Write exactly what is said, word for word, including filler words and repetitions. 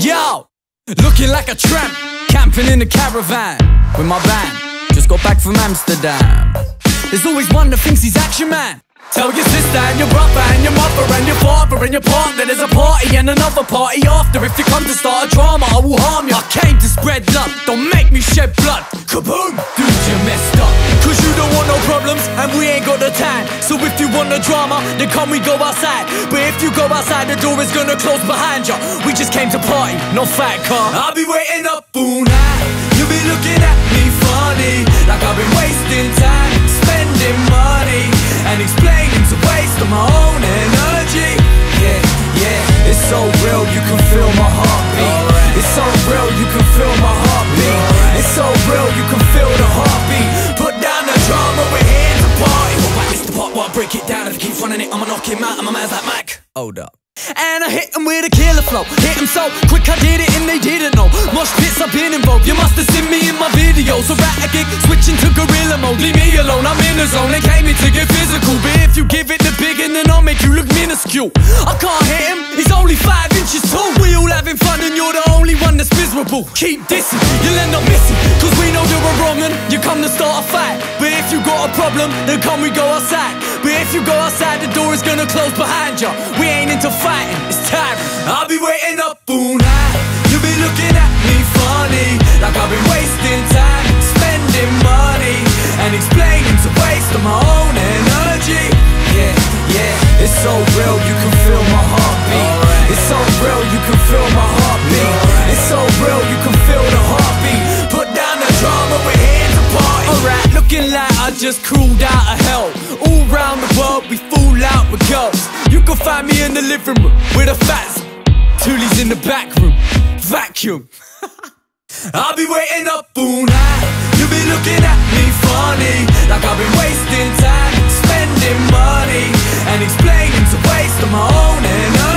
Yo, looking like a tramp, camping in a caravan with my band. Just got back from Amsterdam. There's always one that thinks he's Action Man. Tell your sister and your brother and your mother and your father and your partner there's a party and another party after. If you come to start a drama, I will harm you. I came to spread love, don't make me shed blood. Kaboom! Dude, you messed up. Cause you don't want no problems and we ain't got the time. So if you want the drama, then come we go outside. But if you go outside, the door is gonna close behind you. We just came to party, no fight car. I'll be waiting up all night. You'll be looking at me funny, like I've been wasting time, spending money and explaining to waste of my own energy. Yeah, yeah, it's so real, you can feel my heartbeat. It's so real, you can feel my heartbeat. It's so real, you can feel the heartbeat. Put down the drama, we're here to party. Alright, it's the part where I break it down. If he keeps running it, I'ma knock him out. And my man's like Mike, hold up. And I hit him with a killer flow, hit him so quick I did it and they didn't know. Mosh pits I've been involved, you must have seen me in my videos. So at a gig, switching to gorilla mode, leave me alone, I'm in the zone. They came here to get physical, but if you give it the big and then I'll make you look minuscule. I can't hit him, he's only five inches tall. We all having fun and you're the only one that's miserable. Keep dissing, you'll end up missing, cause we know you're a wrong un. You come to start a fight, but if you got a problem, then come we go outside. But if you go outside, the door is gonna close behind you. We ain't into fighting, it's tiring. I'll be waiting up all night. You'll be looking at me funny, like I've been wasting time, spending money and explaining to waste of my own energy. Yeah, yeah, it's so real, you can feel my heartbeat. It's so real, you can feel my heartbeat. It's so real, you can feel the heartbeat. Put down the drama, we're here to party. Alright, looking like I just crawled out of hell. All round the world we fall out with girls. You can find me in the living room with a fat Tooley's in the back room, vacuum. I'll be waiting up all night. You'll be looking at me funny, like I've been wasting time, spending money and explaining to waste of my own energy.